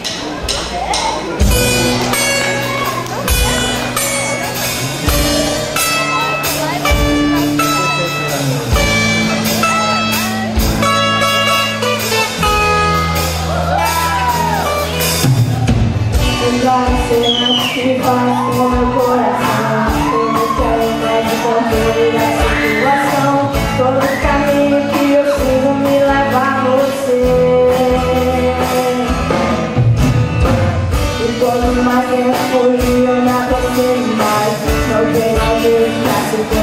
Que faz com meu coração. Eu não quero mais o controle da situação. Todo caminho que eu sigo me leva a você. E quando mais tempo fugir, eu não consigo mais. Não vejo a ver,